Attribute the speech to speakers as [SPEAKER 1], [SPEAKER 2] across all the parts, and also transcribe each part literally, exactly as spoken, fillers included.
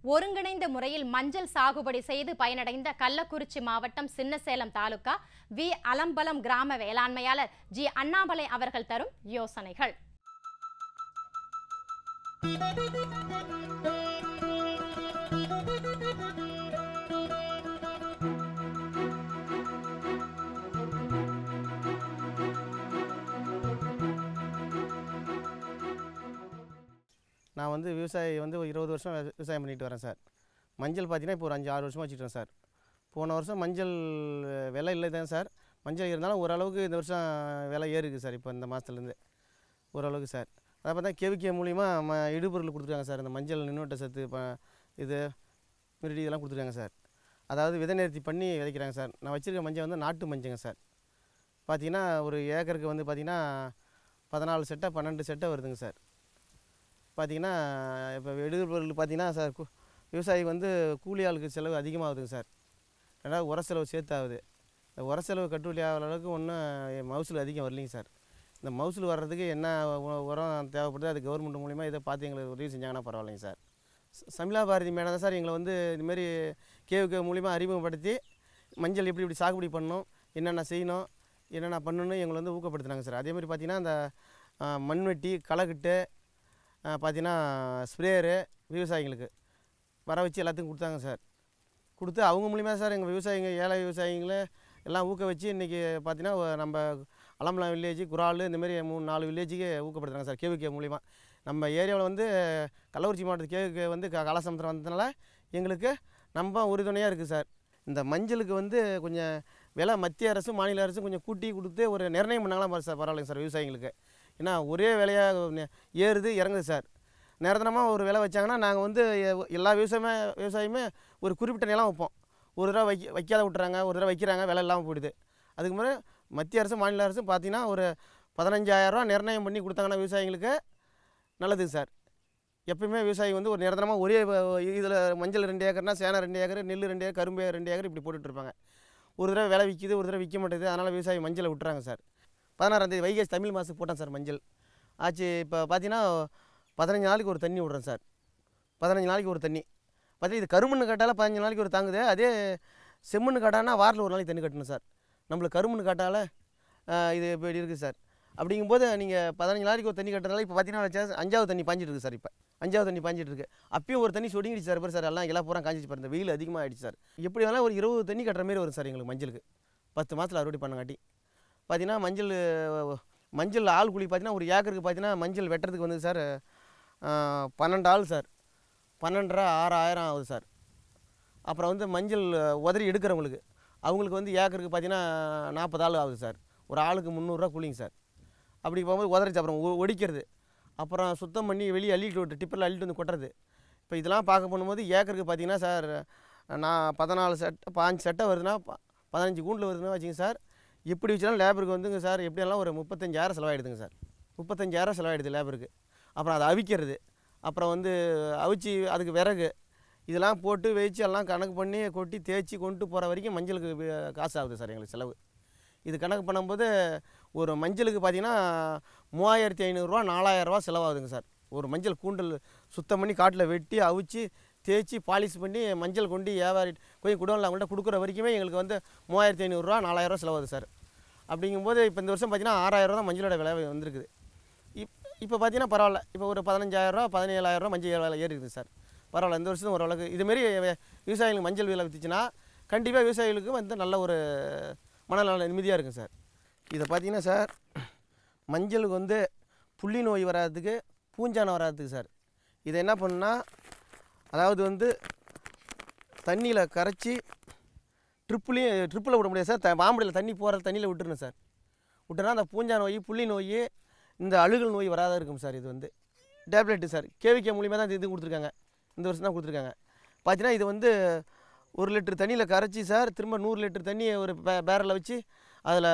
[SPEAKER 1] ஒருங்கிணைந்த முறையில் மஞ்சள் சாகுபடி செய்து பயனடைந்த கள்ளக்குறிச்சி மாவட்டம் சின்னசேலம் தாலுகா வி அலம்பலம் கிராம வேளாண்மையாளர் ஜி அண்ணாமலை அவர்கள் தரும் யோசனைகள்.
[SPEAKER 2] நான் வந்து விவசாயி வந்து ஒரு இருபது வருஷம் விவசாயம் பண்ணிட்டு வரேன் சார். மஞ்சள் பார்த்தீங்கன்னா இப்போ ஒரு அஞ்சு ஆறு வருஷமாக வச்சுட்டேன் சார். போன வருஷம் மஞ்சள் விலை இல்லை தான் சார். மஞ்சள் இருந்தாலும் ஓரளவுக்கு இந்த வருஷம் விலை ஏறுது சார். இப்போ இந்த மாதத்துலேருந்து ஓரளவுக்கு சார். அதை பார்த்தா கேவிகே மூலிமா ம இடுபொருள் கொடுத்துருக்காங்க சார். இந்த மஞ்சள் நின்னோட்ட சத்து ப இது மிருடி இதெல்லாம் கொடுத்துருக்காங்க சார். அதாவது விதை நேர்த்தி பண்ணி விதைக்கிறாங்க சார். நான் வச்சுருக்க மஞ்சள் வந்து நாட்டு மஞ்சங்க சார். பார்த்தீங்கன்னா ஒரு ஏக்கருக்கு வந்து பார்த்திங்கன்னா பதினாலு செட்டை பன்னெண்டு செட்டை வருதுங்க சார். பார்த்திங்கன்னா இப்போ இடுபொருள் பார்த்திங்கன்னா சார் விவசாயிக்கு வந்து கூலி ஆளுக்கு செலவு அதிகமாகுதுங்க சார். ரெண்டாவது உர செலவு சேர்த்தாகுது. இந்த உர செலவு கட்டுப்படி ஆகிற அளவுக்கு ஒன்றும் மகசூல் அதிகம் வரலைங்க சார். இந்த மகசூல் வர்றதுக்கு என்ன உரம் தேவைப்படுது அது கவர்மெண்ட் மூலிமா இதை பார்த்து எங்களுக்கு உதவி செஞ்சாங்கன்னா பரவாயில்லைங்க சார். சமிலா பாரதி மேடம் தான் சார் எங்களை வந்து இதுமாரி கேவுக்கு மூலிமா அறிமுகப்படுத்தி மஞ்சள் எப்படி இப்படி சாகுபடி பண்ணணும், என்னென்ன செய்யணும், என்னென்ன பண்ணணும்னு எங்களை வந்து ஊக்கப்படுத்துனாங்க சார். அதேமாதிரி பார்த்திங்கன்னா இந்த மண்வெட்டி களைக்கட்டு பார்த்திங்கன்னா ஸ்ப்ரேயரு விவசாயிங்களுக்கு வர வச்சு எல்லாத்துக்கும் கொடுத்தாங்க சார். கொடுத்து அவங்க மூலிமா சார் எங்கள் விவசாயிங்க ஏழை விவசாயிங்களை எல்லாம் ஊக்க வச்சு இன்றைக்கி பார்த்திங்கன்னா நம்ம அலம்பலம் வில்லேஜ் குரால் இந்தமாரி மூணு நாலு வில்லேஜுக்கு ஊக்கப்படுத்துறாங்க சார் கேவிகே மூலிமா. நம்ம ஏரியாவில் வந்து கள்ளக்குறிச்சி மாவட்டத்து கேவிகே வந்து க கலாசமுத்திரம் வந்ததுனால எங்களுக்கு நம்ம உறுதுணையாக இருக்குது சார். இந்த மஞ்சளுக்கு வந்து கொஞ்சம் விலை மத்திய அரசும் மாநில அரசும் கொஞ்சம் கூட்டி கொடுத்து ஒரு நிர்ணயம் பண்ணாங்களாம் சார் பரவாயில்லைங்க சார் விவசாயிங்களுக்கு. ஏன்னா ஒரே விலையாக ஏறுது இறங்குது சார். நிரந்தரமாக ஒரு விலை வச்சாங்கன்னா நாங்கள் வந்து எல்லா விவசாயமே விவசாயமே ஒரு குறிப்பிட்ட நிலம் வைப்போம். ஒரு தடவை வைக்க வைக்காத விட்டுறாங்க, ஒரு தடவை வைக்கிறாங்க, விலை இல்லாமல் போயிடுது. அதுக்கு முன்னாடி மத்திய அரசும் மாநில அரசும் பார்த்திங்கன்னா ஒரு பதினஞ்சாயிரரூவா நிர்ணயம் பண்ணி கொடுத்தாங்கன்னா விவசாயிங்களுக்கு நல்லதுங்க சார். எப்பயுமே விவசாயி வந்து ஒரு நிரந்தரமாக ஒரே இதில் மஞ்சள் ரெண்டு ஏக்கர்னா சேனை ரெண்டு ஏக்கர், நெல் ரெண்டு ஏக்கர், கரும்பு ரெண்டு ஏக்கர் இப்படி போட்டுட்ருப்பாங்க. ஒரு தடவை விலை விற்கிது, ஒரு தடவை விற்க மாட்டேது. அதனால் விவசாயி மஞ்சளை விட்டுறாங்க சார். பதினாறாந்தேதி வைகாசி தமிழ் மாதத்துக்கு போட்டேன் சார் மஞ்சள் ஆச்சு. இப்போ பார்த்தீங்கன்னா பதினஞ்சு நாளைக்கு ஒரு தண்ணி விட்றேன் சார். பதினஞ்சு நாளைக்கு ஒரு தண்ணி பார்த்தீங்கன்னா இது கருமண்ணு காட்டால் பதினஞ்சு நாளைக்கு ஒரு தாங்குது. அதே செம்மண்ணு காட்டானா வாரத்தில் ஒரு நாளைக்கு தண்ணி கட்டணும் சார். நம்மளுக்கு கருமண்ணு காட்டால் இது இப்போ இருக்குது சார். அப்படிங்கும்போது நீங்கள் பதினஞ்சு நாளைக்கு ஒரு தண்ணி கட்டுறதால இப்போ பார்த்தீங்கன்னா அஞ்சாவது தண்ணி பாஞ்சிட்டு இருக்குது சார். இப்போ அஞ்சாவது தண்ணி பாஞ்சிட்டு இருக்குது. அப்பயும் ஒரு தண்ணி சொடிங்கிடுச்சு சார். சார் எல்லாம் எல்லாம் பூரா காஞ்சிச்சு பாருங்க. வெயில் அதிகமாக ஆகிடுச்சு சார். எப்படி வேணால் ஒரு இருபது தண்ணி கட்டுற மாரி வரும் சார் எங்களுக்கு மஞ்சளுக்கு. பத்து மாதத்தில் அறுவடை பண்ணங்காட்டி பார்த்தீங்கன்னா மஞ்சள் மஞ்சள் ஆள் கூலி பார்த்தீங்கன்னா ஒரு ஏக்கருக்கு பார்த்தீங்கன்னா மஞ்சள் வெட்டுறதுக்கு வந்து சார் பன்னெண்டு ஆள் சார். பன்னெண்டரை ஆறாயிரம் ஆகுது சார். அப்புறம் வந்து மஞ்சள் உதறி எடுக்கிறவங்களுக்கு அவங்களுக்கு வந்து ஏக்கருக்கு பார்த்தீங்கன்னா நாற்பது ஆள் ஆகுது சார். ஒரு ஆளுக்கு முந்நூறுரூவா கூலிங்க சார். அப்படி போகும்போது உதறிச்சு அப்புறம் ஒடிக்கிறது, அப்புறம் சுத்தம் பண்ணி வெளியே அள்ளிட்டு விட்டு டிப்பரில் அள்ளிட்டு வந்து கொட்டுறது. இப்போ இதெல்லாம் பார்க்க போகும்போது ஏக்கருக்கு பார்த்தீங்கன்னா சார் நான் பதினாலு செட்டை பாஞ்சு செட்டை வருதுன்னா பதினஞ்சு கூண்டில் வருதுன்னா வச்சுங்க சார். எப்படி வச்சாலும் லேபருக்கு வந்துங்க சார் எப்படியெல்லாம் ஒரு முப்பத்தஞ்சாயிரம் செலவாயிடுதுங்க சார். முப்பத்தஞ்சாயிரம் செலவாயிடுது லேபருக்கு. அப்புறம் அதை அவிக்கிறது, அப்புறம் வந்து அவிச்சு அதுக்கு விறகு இதெல்லாம் போட்டு வச்சு எல்லாம் கணக்கு பண்ணி கொட்டி தேய்ச்சி கொண்டு போகிற வரைக்கும் மஞ்சளுக்கு காசு ஆகுது சார் எங்களுக்கு செலவு. இது கணக்கு பண்ணும்போது ஒரு மஞ்சளுக்கு பார்த்திங்கன்னா மூவாயிரத்தி ஐநூறுரூவா நாலாயிரரூவா செலவாகுதுங்க சார். ஒரு மஞ்சள் கூண்டல் சுத்தம் பண்ணி காட்டில் வெட்டி அவிச்சு தேய்ச்சி பாலிஷ் பண்ணி மஞ்சள் கொண்டு வியாபாரி போய் குடோனில் அவங்கள்ட்ட கொடுக்குற வரைக்குமே எங்களுக்கு வந்து மூவாயிரத்தி ஐநூறுரூவா நாலாயிரரூவா செலவாகுது சார். அப்படிங்கும்போது இப்போ இந்த வருஷம் பார்த்திங்கன்னா ஆறாயிரரூவா தான் மஞ்சளோட விலை வந்திருக்குது. இப் இப்போ பார்த்திங்கன்னா பரவாயில்ல. இப்போ ஒரு பதினஞ்சாயிரரூவா பதினேழாயிரரூவா மஞ்சள் விலை ஏறி இருக்குது சார். பரவாயில்ல. இந்த வருஷம் ஓரளவுக்கு இதுமாரி விவசாயிகளுக்கு மஞ்சள் விலை விற்றுச்சுன்னா கண்டிப்பாக விவசாயிகளுக்கு வந்து நல்ல ஒரு மனநல நிம்மதியாக இருக்கும் சார். இதை பார்த்திங்கன்னா சார் மஞ்சளுக்கு வந்து புள்ளி நோய் வராதுக்கு பூஞ்சானை வராதுக்கு சார். இதை என்ன பண்ணுன்னா அதாவது வந்து தண்ணியில் கரைச்சி ட்ரிப்புலேயும் ட்ரிப்பில் விட முடியாது சார். த பாம்படியில் தண்ணி போகிற தண்ணியில் விட்டுருணும் சார். விட்டுனா அந்த பூஞ்சா நோய் புள்ளி நோய் இந்த அழுகல் நோய் வராத இருக்கும் சார். இது வந்து டேப்லெட்டு சார் கேவிகே மூலிமா தான் இது கொடுத்துருக்காங்க. இந்த வருஷம் தான் கொடுத்துருக்காங்க. பார்த்தீங்கன்னா இது வந்து ஒரு லிட்டர் தண்ணியில் கரைச்சி சார் திரும்ப நூறு லிட்டர் தண்ணியை ஒரு பே பேரலில் வச்சு அதில்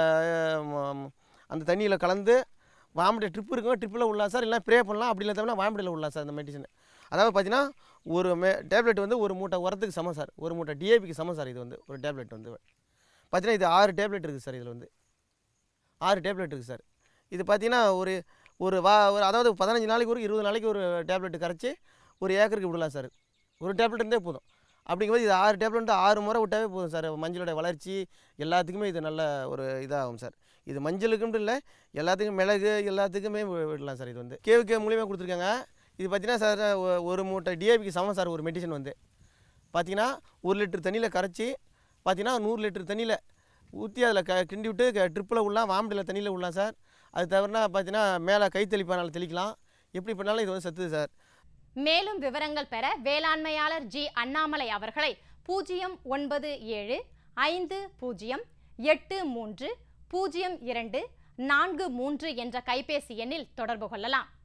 [SPEAKER 2] அந்த தண்ணியில் கலந்து வாம்படி ட்ரிப் இருக்கும் ட்ரிப்பில் விடலாம் சார். இல்லை ப்ரே பண்ணலாம். அப்படி இல்லாதவனா வாம்படியில் விடலாம் சார் இந்த மெடிசன். அதாவது பார்த்தீங்கன்னா ஒரு மே டேப்லெட் வந்து ஒரு மூட்டை உரத்துக்கு சமம் சார். ஒரு மூட்டை டிஏபிக்கு சமம் சார். இது வந்து ஒரு டேப்லெட் வந்து பார்த்தீங்கன்னா இது ஆறு டேப்லெட் இருக்குது சார். இதில் வந்து ஆறு டேப்லெட் இருக்குது சார். இது பார்த்தீங்கன்னா ஒரு ஒரு வா ஒரு அதாவது பதினஞ்சு நாளைக்கு ஒரு இருபது நாளைக்கு ஒரு டேப்லெட்டு கரைச்சி ஒரு ஏக்கருக்கு விடலாம் சார். ஒரு டேப்லெட் இருந்தே போதும். அப்படிங்கும்போது இது ஆறு டேப்லெட் ஆறு முறை விட்டாவே போதும் சார். மஞ்சளோட வளர்ச்சி எல்லாத்துக்குமே இது நல்ல ஒரு இதாகும் சார். இது மஞ்சளுக்குன்னு இல்லை, எல்லாத்துக்கும் மிளகு எல்லாத்துக்குமே விடலாம் சார். இது வந்து கேவிகே மூலியமாக கொடுத்துருக்காங்க. இது பார்த்தீங்கன்னா சார் ஒரு மூட்டை டிஏபிக்கு சமம் சார். ஒரு மெடிசன் வந்து பார்த்தீங்கன்னா ஒரு லிட்டர் தண்ணியில் கரைச்சி பார்த்தீங்கன்னா நூறு லிட்டர் தண்ணியில் ஊற்றி அதில் க கிண்டி விட்டு ட்ரிப்பில் விடலாம், வாம்படியில் தண்ணியில் விடலாம் சார். அது தவிரனா பார்த்தீங்கன்னா மேலே கை தெளிப்பானால் தெளிக்கலாம். எப்படி பண்ணாலும் இது வந்து சத்துது சார்.
[SPEAKER 1] மேலும் விவரங்கள் பெற வேளாண்மையாளர் ஜி அண்ணாமலை அவர்களை பூஜ்ஜியம் ஒன்பது ஏழு ஐந்து பூஜ்ஜியம் எட்டு மூன்று பூஜ்ஜியம் இரண்டு நான்கு மூன்று என்ற கைபேசி எண்ணில் தொடர்பு கொள்ளலாம்.